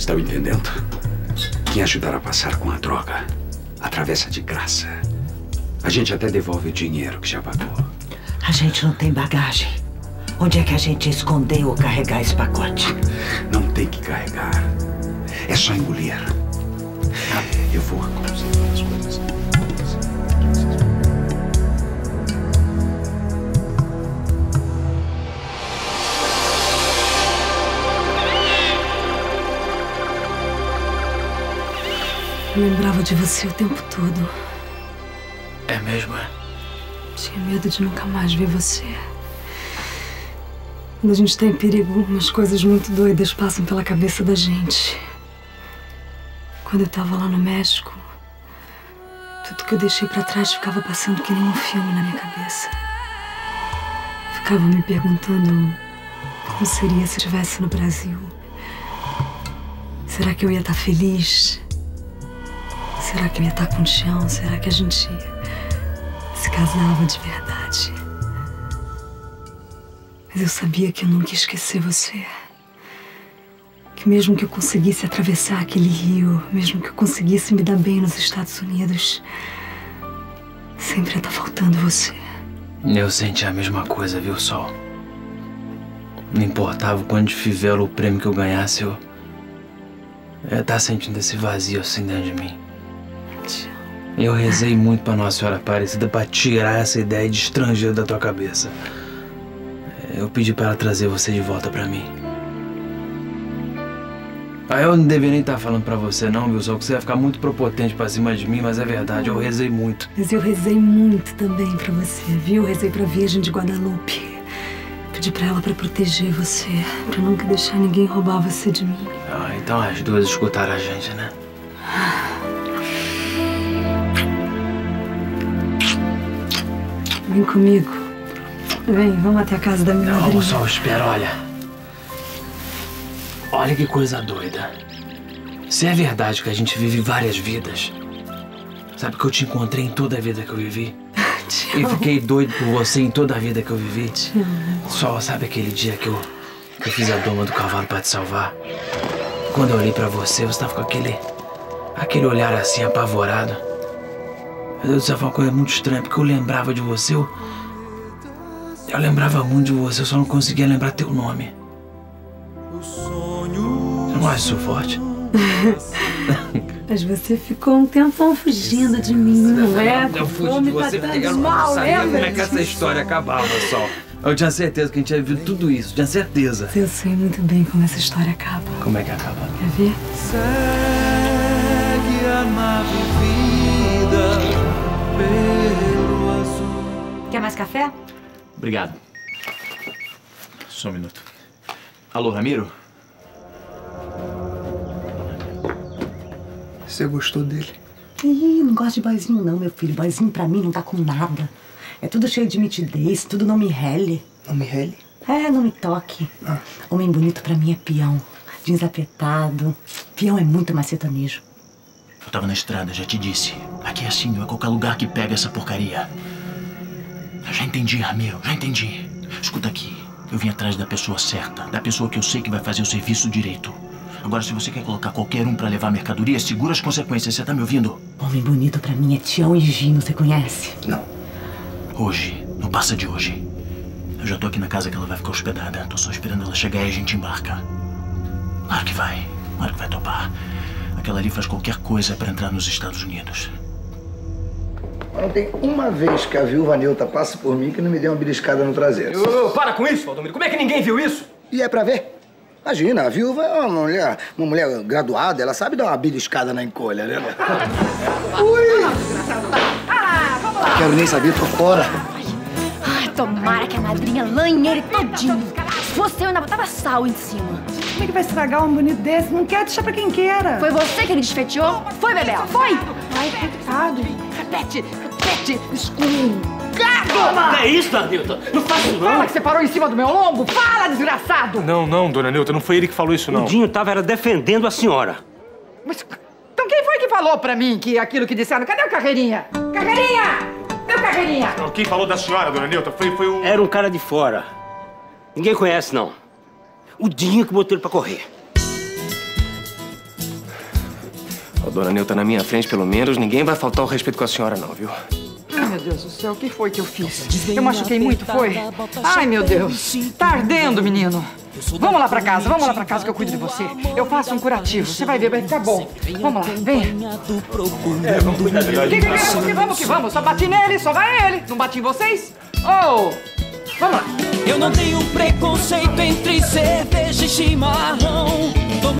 Estão entendendo? Quem ajudar a passar com a droga atravessa de graça. A gente até devolve o dinheiro que já pagou. A gente não tem bagagem. Onde é que a gente esconder ou carregar esse pacote? Não tem que carregar. É só engolir. Eu vou conduzir as coisas. Eu lembrava de você o tempo todo. É mesmo, é? Tinha medo de nunca mais ver você. Quando a gente tá em perigo, umas coisas muito doidas passam pela cabeça da gente. Quando eu tava lá no México, tudo que eu deixei pra trás ficava passando que nem um filme na minha cabeça. Ficava me perguntando como seria se eu estivesse no Brasil. Será que eu ia estar feliz? Será que eu ia estar com chão? Será que a gente se casava de verdade? Mas eu sabia que eu nunca ia esquecer você. Que mesmo que eu conseguisse atravessar aquele rio, mesmo que eu conseguisse me dar bem nos Estados Unidos, sempre ia estar faltando você. Eu senti a mesma coisa, viu, Sol? Não importava o quanto de fivela o prêmio que eu ganhasse, eu ia estar sentindo esse vazio assim dentro de mim. Eu rezei muito pra Nossa Senhora Aparecida pra tirar essa ideia de estrangeiro da tua cabeça. Eu pedi pra ela trazer você de volta pra mim. Eu não deveria nem estar falando pra você não, viu? Só que você vai ficar muito prepotente pra cima de mim, mas é verdade, eu rezei muito. Mas eu rezei muito também pra você, viu? Rezei pra Virgem de Guadalupe. Pedi pra ela pra proteger você, pra nunca deixar ninguém roubar você de mim. Então as duas escutaram a gente, né? Vem comigo. Vem, vamos até a casa da minha madrinha. Não, Sol, espera, olha. Olha que coisa doida. Se é verdade que a gente vive várias vidas, sabe que eu te encontrei em toda a vida que eu vivi? E fiquei doido por você em toda a vida que eu vivi? Sol, sabe aquele dia que eu fiz a doma do cavalo pra te salvar? Quando eu olhei pra você, você tava com aquele olhar assim, apavorado. Meu Deus do céu, foi uma coisa muito estranha, porque eu lembrava de você, eu lembrava muito de você, eu só não conseguia lembrar teu nome. Você não acha isso forte? Mas você ficou um tempão fugindo de mim, não é? Eu fugi de você porque eu não sabia como é que essa história acabava, Sol. Eu tinha certeza que a gente ia viver tudo isso, tinha certeza. Eu sei muito bem como essa história acaba. Como é que acaba? Quer ver? Segue a nave vida pelo azul. Quer mais café? Obrigado. Só um minuto. Alô, Ramiro? Você gostou dele? Ih, não gosto de boizinho não, meu filho. Boizinho pra mim não tá com nada. É tudo cheio de mitidez, tudo não me rele. Não me rele? É, não me toque. Homem bonito pra mim é peão. Jeans apertado. Peão é muito mais sertanejo. Eu tava na estrada, já te disse. Aqui é assim, não é qualquer lugar que pega essa porcaria. Eu já entendi, Ramiro, já entendi. Escuta aqui, eu vim atrás da pessoa certa, da pessoa que eu sei que vai fazer o serviço direito. Agora, se você quer colocar qualquer um pra levar mercadoria, segura as consequências, você tá me ouvindo? Homem bonito pra mim é Tião e Gino, você conhece? Não. Hoje, não passa de hoje. Eu já tô aqui na casa que ela vai ficar hospedada. Tô só esperando ela chegar e a gente embarca. Claro que vai topar. Aquela ali faz qualquer coisa pra entrar nos Estados Unidos. Não tem uma vez que a viúva Nilta passa por mim que não me deu uma beliscada no traseiro. Para com isso, Valdomiro. Como é que ninguém viu isso? E é pra ver? Imagina, a viúva é uma mulher graduada, ela sabe dar uma beliscada na encolha, né? Ui! Não quero nem saber, tô fora. Ai, tomara que a madrinha lanhe ele todinho. Se fosse eu, ainda botava sal em cima. Como é que vai estragar um bonito desse? Não quer deixar pra quem queira. Foi você que ele desfeteou? Foi, Bebel? Foi? Ai, coitado. Repete, escuro. É isso, dona Nilton? Não faz isso, não. Fala que você parou em cima do meu lombo! Fala, desgraçado! Não, dona Nilton, não foi ele que falou isso, não. O Dinho tava defendendo a senhora. Mas, então quem foi que falou pra mim que aquilo que disseram? Cadê o Carreirinha? Carreirinha! Cadê o Carreirinha? Quem falou da senhora, dona Nilton, foi o... Era um cara de fora. Ninguém conhece, não. O Dinho que botou ele pra correr. Ó, dona Neuta, na minha frente, pelo menos, ninguém vai faltar o respeito com a senhora, não, viu? Ai, meu Deus do céu, o que foi que eu fiz? Eu machuquei muito, foi? Ai, meu Deus. Tá ardendo, menino. Vamos lá pra casa que eu cuido de você. Eu faço um curativo, você vai ver, vai ficar bom. Vamos lá, vem. Vamos cuidar de nós. Que vamos. Só bati nele, só vai ele. Não bati em vocês? Oh, vamos lá. Eu não tenho preconceito entre cerveja e chimarrão.